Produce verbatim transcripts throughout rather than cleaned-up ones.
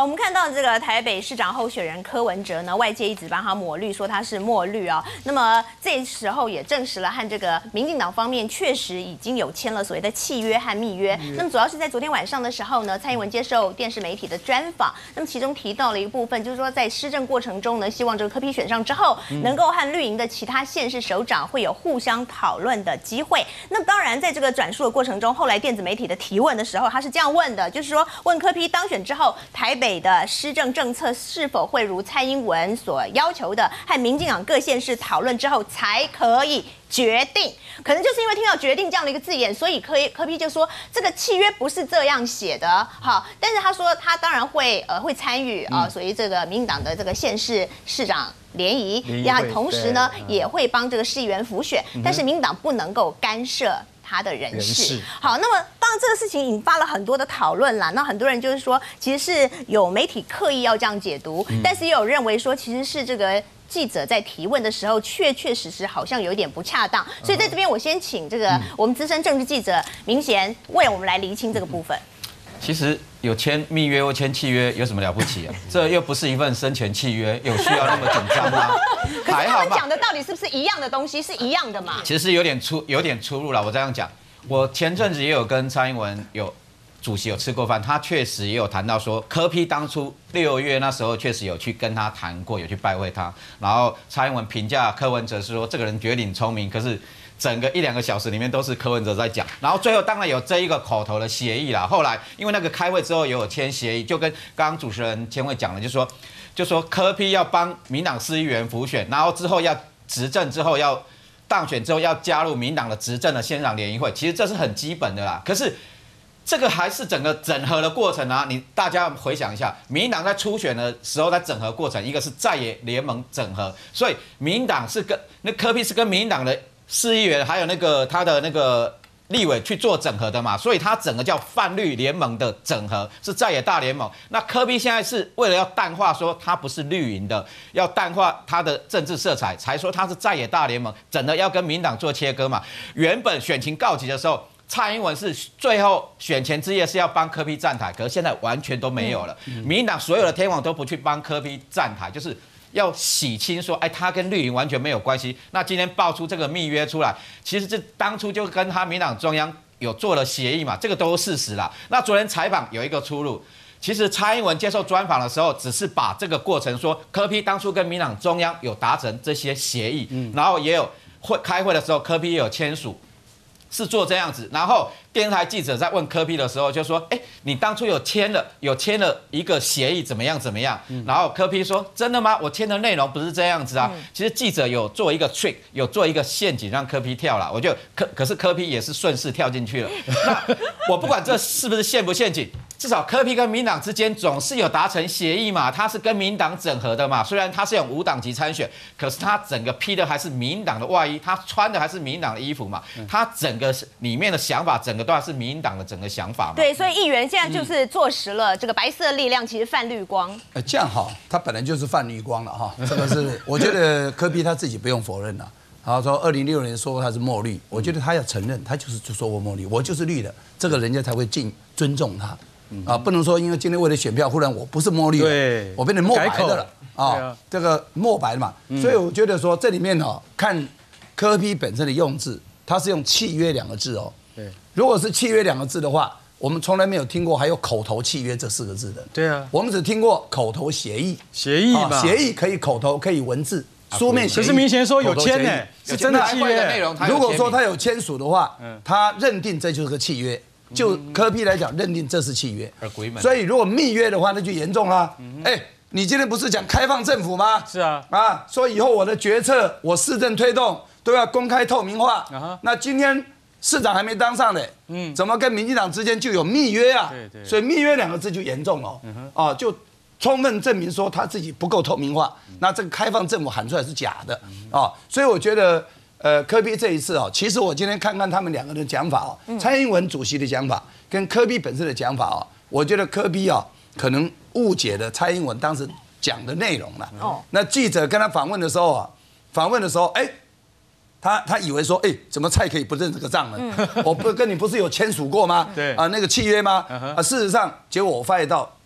我们看到这个台北市长候选人柯文哲呢，外界一直帮他抹绿，说他是墨绿啊、哦。那么这时候也证实了和这个民进党方面确实已经有签了所谓的契约和密约。嗯、那么主要是在昨天晚上的时候呢，蔡英文接受电视媒体的专访，那么其中提到了一个部分，就是说在施政过程中呢，希望这个柯 P 选上之后，能够和绿营的其他县市首长会有互相讨论的机会。那么当然，在这个转述的过程中，后来电子媒体的提问的时候，他是这样问的，就是说问柯 P 当选之后，台北的施政政策是否会如蔡英文所要求的，和民进党各县市讨论之后才可以决定。可能就是因为听到决定这样的一个字眼，所以柯柯 P 就说这个契约不是这样写的。好，但是他说他当然会呃会参与啊、呃，所以这个民进党的这个县市市长联谊，然后同时呢也会帮这个市议员辅选，但是民进党不能够干涉他的人事。好，那么当然这个事情引发了很多的讨论啦。那很多人就是说，其实是有媒体刻意要这样解读，嗯、但是也有认为说，其实是这个记者在提问的时候，确确实实好像有一点不恰当。所以在这边，我先请这个我们资深政治记者明贤为我们来厘清这个部分。 其实有签密约或签契约有什么了不起啊？这又不是一份生前契约，有需要那么紧张吗？ 可是他们讲的到底是不是一样的东西？是一样的嘛？ 其实有点出有点出入了。我这样讲，我前阵子也有跟蔡英文有主席有吃过饭，他确实也有谈到说，柯 P 当初六月那时候确实有去跟他谈过，有去拜会他。然后蔡英文评价柯文哲是说，这个人绝顶聪明，可是整个一两个小时里面都是柯文哲在讲，然后最后当然有这一个口头的协议啦。后来因为那个开会之后也有签协议，就跟刚刚主持人千惠讲了，就说就说柯 P 要帮民党市议员辅选，然后之后要执政之后要当选之后要加入民党的执政的县长联谊会，其实这是很基本的啦。可是这个还是整个整合的过程啊！你大家回想一下，民进党在初选的时候，在整合过程，一个是在野联盟整合，所以民进党是跟那柯 P 是跟民进党的市议员还有那个他的那个立委去做整合的嘛，所以他整个叫泛绿联盟的整合是在野大联盟。那柯 P 现在是为了要淡化说他不是绿营的，要淡化他的政治色彩，才说他是在野大联盟，整的要跟民进党做切割嘛。原本选情告急的时候，蔡英文是最后选前之夜是要帮柯 P 站台，可是现在完全都没有了。民进党所有的天王都不去帮柯 P 站台，就是要洗清说，哎，他跟绿营完全没有关系。那今天爆出这个密约出来，其实这当初就跟他民党中央有做了协议嘛，这个都是事实啦。那昨天采访有一个出入，其实蔡英文接受专访的时候，只是把这个过程说，柯 P 当初跟民党中央有达成这些协议，嗯、然后也有会开会的时候，柯 P 也有签署。是做这样子，然后电视台记者在问柯 P 的时候就说：“哎，你当初有签了有签了一个协议，怎么样怎么样？”嗯、然后柯 P 说：“真的吗？我签的内容不是这样子啊。嗯”其实记者有做一个 trick， 有做一个陷阱让柯 P 跳了。我就可可是柯 P 也是顺势跳进去了。那我不管这是不是陷不陷阱，至少柯 P 跟民党之间总是有达成协议嘛，他是跟民党整合的嘛。虽然他是用无党籍参选，可是他整个披的还是民党的外衣，他穿的还是民党的衣服嘛，他整个里面的想法，整个都还是民进党的整个想法嘛。 对，所以议员现在就是坐实了这个白色力量其实泛绿光。 呃，这样哈，他本来就是泛绿光了哈。这个是我觉得柯 P 他自己不用否认了。然后说二零零六年说过他是墨绿，我觉得他要承认他就是就说我墨绿，我就是绿的，这个人家才会敬尊重他。啊，不能说因为今天为了选票，忽然我不是墨绿了，我变成墨白的了啊，这个墨白嘛。所以我觉得说这里面哦，看柯 P 本身的用字。他是用契约两个字哦，对，如果是契约两个字的话，我们从来没有听过还有口头契约这四个字的。 对啊， 我们只听过口头协议， 协议嘛， 协议可以口头可以文字，书面协议。 可是明显说有签呢，是真的契约。 如果说他有签署的话，他认定这就是个契约。就柯 P 来讲，认定这是契约。所以如果密约的话，那就严重啦。哎，你今天不是讲开放政府吗？ 是啊， 啊，说以后我的决策，我市政推动。都要公开透明化。Uh-huh. 那今天市长还没当上嘞，嗯，怎么跟民进党之间就有密约啊？对对。所以密约两个字就严重了，嗯、哦，就充分证明说他自己不够透明化。嗯、那这个开放政府喊出来是假的，嗯、哦，所以我觉得，呃，柯 P 这一次哦，其实我今天看看他们两个人讲法哦，嗯、蔡英文主席的讲法跟柯 P 本身的讲法哦，我觉得柯 P 哦可能误解了蔡英文当时讲的内容了。哦。那记者跟他访问的时候啊，访问的时候，哎。他他以为说，哎、欸，怎么蔡可以不认这个账呢？嗯、我不跟你不是有签署过吗？对啊，那个契约吗？啊，事实上，结果我发现到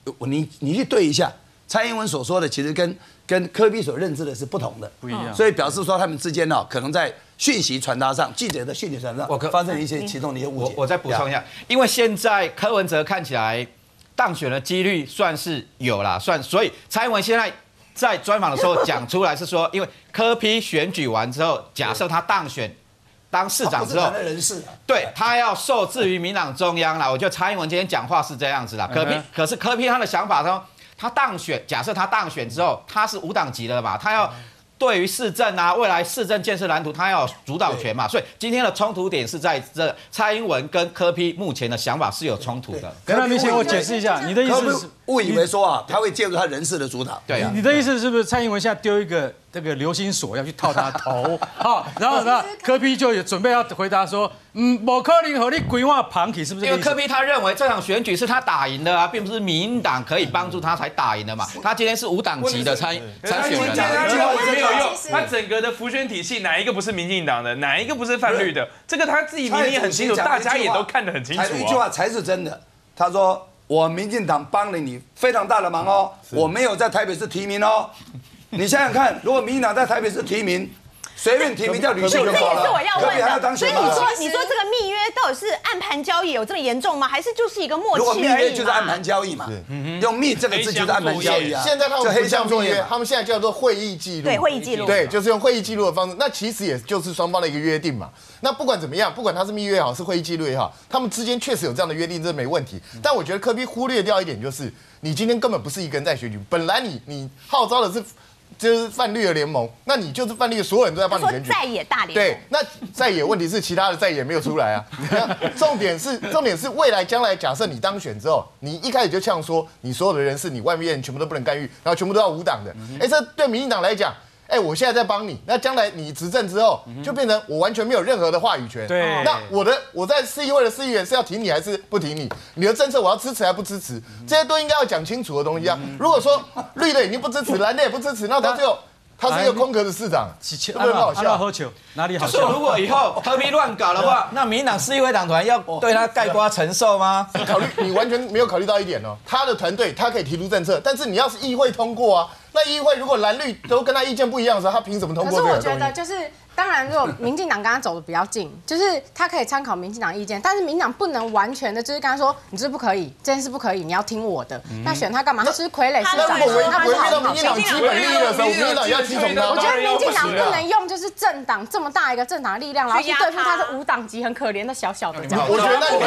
你你去对一下，蔡英文所说的其实跟跟柯 P 所认知的是不同的， 不一样。 所以表示说他们之间呢，可能在讯息传达上，记者的讯息传达上，发生了一些其中的一些误解。 我我再补充一下，因为现在柯文哲看起来当选的几率算是有啦，算，所以蔡英文现在在专访的时候讲出来是说，因为柯 P 选举完之后，假设他当选。当市长之后，对他要受制于民党中央啦。我觉得蔡英文今天讲话是这样子啦。柯 P 可是柯 P 他的想法中，他当选，假设他当选之后，他是无党籍的嘛，他要对于市政啊，未来市政建设蓝图，他要有主导权嘛。所以今天的冲突点是在这蔡英文跟柯 P 目前的想法是有冲突的。 跟他明显，我解释一下，你的意思是误以为说啊，他会介入他人事的主导。 对啊， 你的意思是不是蔡英文现在丢一个这个流星锁要去套他头？好，然后呢，柯 P 就有准备要回答说，嗯，不可能和你规划旁体，是不是？ 因为柯 P 他认为这场选举是他打赢的啊，并不是民进党可以帮助他才打赢的嘛。他今天是无党籍的参参选人啊， 他没有用，他整个的辅选体系哪一个不是民进党的，哪一个不是泛绿的，这个他自己明明很清楚，大家也都看得很清楚。 一句话才是真的，他说。我民进党帮了你非常大的忙哦，我没有在台北市提名哦。你想想看，如果民进党在台北市提名，随便提名叫吕秀莲好了，这也是我要问的。所以你说，你说这个密约到底是暗盘交易有这么严重吗？还是就是一个默契而已？ 如果密约就是暗盘交易嘛，用密这个字就是暗盘交易啊。 现在他们黑箱作业，他们现在叫做会议记录。 对，会议记录。 对，就是用会议记录的方式。那其实也就是双方的一个约定嘛。那不管怎么样，不管他是密约也好，是会议记录也好，他们之间确实有这样的约定，这没问题。但我觉得柯 P 忽略掉一点，就是你今天根本不是一个人在选举，本来你你号召的是就是泛绿的联盟，那你就是泛绿的所有人都在帮你选举。 在野大联盟。 对，那在野问题是其他的在野没有出来啊。重点是重点是未来将来假设你当选之后，你一开始就呛说你所有的人事你外面人全部都不能干预，然后全部都要无党的。哎，这对民进党来讲。哎，我现在在帮你，那将来你执政之后，就变成我完全没有任何的话语权。 对， 那我的我在市议会的市议员是要挺你还是不挺你？你的政策我要支持还不支持？这些都应该要讲清楚的东西啊。如果说绿的已经不支持，蓝的也不支持，那他就他是一个空壳的市长，是不是很好笑？ 喝酒哪里好笑？就是如果以后柯 P 乱搞的话，那民进党市议会党团要对他概括承受吗？ 你考虑，你完全没有考虑到一点哦。他的团队他可以提出政策，但是你要是议会通过啊。那议会如果蓝绿都跟他意见不一样的时候，他凭什么通过这个东西？ 可是我觉得就是，当然如果民进党跟他走的比较近，就是他可以参考民进党意见，但是民进党不能完全的就是跟他说，你这不可以，这件事不可以，你要听我的。那选他干嘛？他是傀儡市长， 那如果违他违背到民进党基本利益的时候，民进党要听从他。 我觉得民进党不能用就是政党这么大一个政党的力量，然后去对付他是无党籍很可怜的小小的这样。 我觉得那你们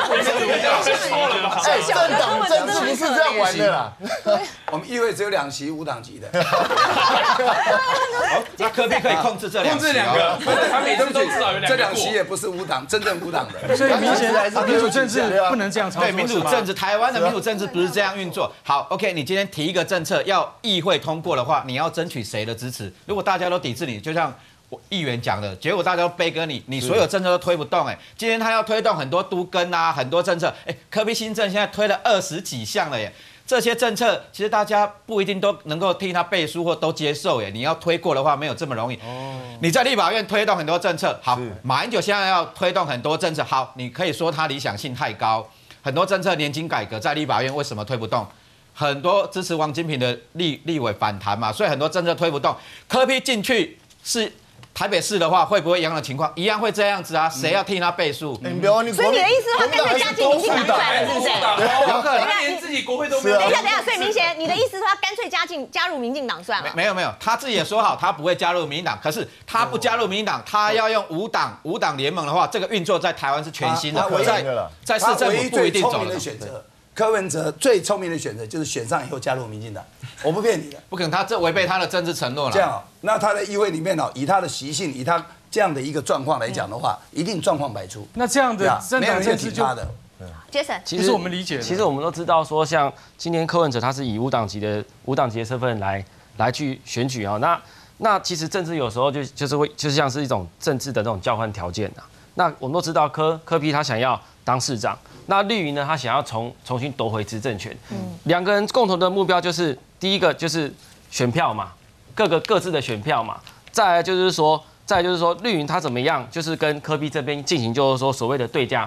错，哎，政党政治不是这样玩的啦。 我们议会只有两席无党籍的。 那柯 P 可以控制这两控制两个，他每次都至少有两个。 这两席也不是无党，真正无党的。 所以明显民主政治不能这样操作。 对，民主政治，台湾的民主政治不是这样运作。好 ，OK， 你今天提一个政策要议会通过的话，你要争取谁的支持？如果大家都抵制你，就像我议员讲的，结果大家都背跟你，你所有政策都推不动。哎，今天他要推动很多都更啊，很多政策。哎，柯 P 新政现在推了二十几项了耶。这些政策其实大家不一定都能够替他背书或都接受耶，你要推过的话没有这么容易。哦，你在立法院推动很多政策，好，马英九现在要推动很多政策，好，你可以说他理想性太高，很多政策年金改革在立法院为什么推不动？很多支持王金平的立立委反弹嘛，所以很多政策推不动。柯 P 进去是。台北市的话会不会一样的情况？一样会这样子啊？谁要替他背书？ 你不要，你所以你的意思，他干脆加进民进党算了，是不是？ 有可能他连自己国会都没有。 等一下，等一下，所以明显你的意思是，他干脆加进加入民进党算了。 没有没有，他自己也说好，他不会加入民进党。可是他不加入民进党，他要用无党无党联盟的话，这个运作在台湾是全新的，在在市政府不一定走的选择。柯文哲最聪明的选择就是选上以后加入民进党，我不骗你的， 不可能，他这违背他的政治承诺了。 这样哦，那他在议会里面哦，以他的习性，以他这样的一个状况来讲的话，一定状况百出。 那这样的没有人会挺他的。 Jason， 其实我们理解， 其实我们都知道说，像今天柯文哲他是以无党籍的无党籍的身份来来去选举啊，那那其实政治有时候就就是会就像是一种政治的这种交换条件啊。那我们都知道柯柯 P 他想要当市长。那绿营呢？他想要重重新夺回执政权。嗯，两个人共同的目标就是，第一个就是选票嘛，各个各自的选票嘛。再来就是说，再来就是说，绿营他怎么样，就是跟柯 P 这边进行就是说所谓的对价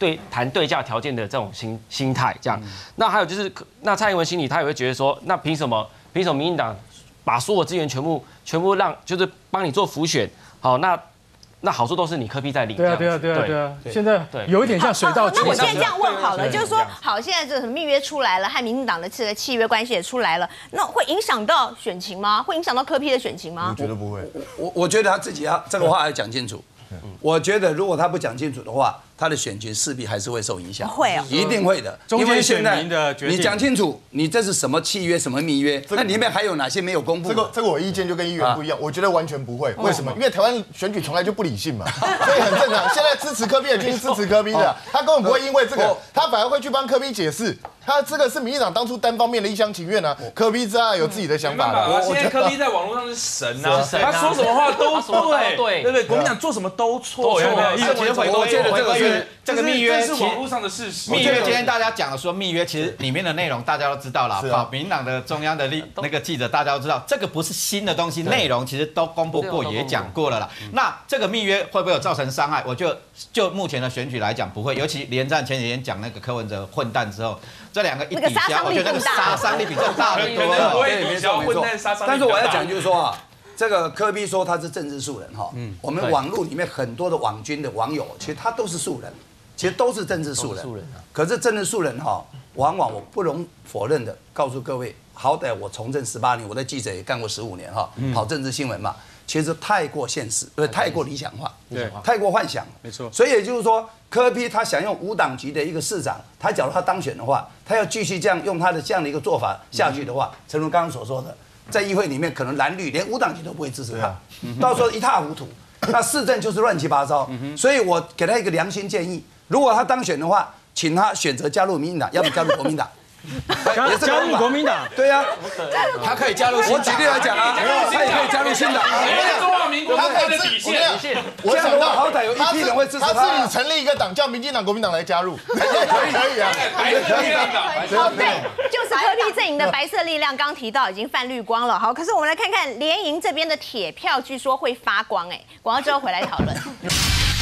对谈对价条件的这种心心态，这样。那还有就是，那蔡英文心里他也会觉得说，那凭什么凭什么民进党把所有资源全部全部让就是帮你做辅选，好那。那好处都是你柯 P 在领。 对啊，对啊，对啊，对啊。现在有一点像水到渠成。 那我现在这样问好了，就是说，好，现在这个密约出来了，和民进党的这个契约关系也出来了，那会影响到选情吗？会影响到柯 P 的选情吗？ 我觉得不会。 我我觉得他自己要这个话要讲清楚。我觉得如果他不讲清楚的话，他的选情势必还是会受影响。 会哦， 一定会的。 中间选民的决定， 你讲清楚，你这是什么契约、什么密约？那里面还有哪些没有公布？ 这个这个我意见就跟议员不一样，我觉得完全不会。为什么？因为台湾选举从来就不理性嘛，所以很正常。现在支持柯 P 的就是支持柯 P 的，他根本不会因为这个，他反而会去帮柯 P 解释。他这个是民进党当初单方面的一厢情愿啊，柯 P 之外有自己的想法了。现在柯 P 在网络上是神啊，他说什么话都对，对不对？国民党做什么都错。 其实回归，这个是这个密约是网络上的事实。 密约今天大家讲的说密约，其实里面的内容大家都知道了。好，民进党的中央的立那个记者大家都知道，这个不是新的东西，内容其实都公布过，也讲过了啦。那这个密约会不会有造成伤害？我就就目前的选举来讲不会，尤其连战前几天讲那个柯文哲混蛋之后。这两个一抵消，我觉得那个杀伤力比这大很多。 对，没错没错。但是我要讲就是说啊，这个柯 P 说他是政治素人哈，我们网络里面很多的网军的网友，其实他都是素人，其实都是政治素人。可是政治素人哈，往往我不容否认的告诉各位，好歹我从政十八年，我在记者也干过十五年哈，跑政治新闻嘛。其实太过现实，对，太过理想化，对，太过幻想， 没错。 所以也就是说，柯 P 他想用无党籍的一个市长，他假如他当选的话，他要继续这样用他的这样的一个做法下去的话，诚如刚刚所说的，在议会里面可能蓝绿连无党籍都不会支持他，到时候一塌糊涂，那市政就是乱七八糟。所以我给他一个良心建议，如果他当选的话，请他选择加入民进党，要不加入国民党。 也加入国民党， 对呀， 他可以加入。 我举例来讲啊，他也可以加入新党。 中华民国他的底线， 我想到好歹有一批人会支持他。 他自己成立一个党，叫民进党、国民党来加入，可以可以啊。 白色力量党， 对，就是柯 P 阵营的白色力量，刚提到已经泛绿光了。好，可是我们来看看联营这边的铁票，据说会发光，哎，广告之后回来讨论。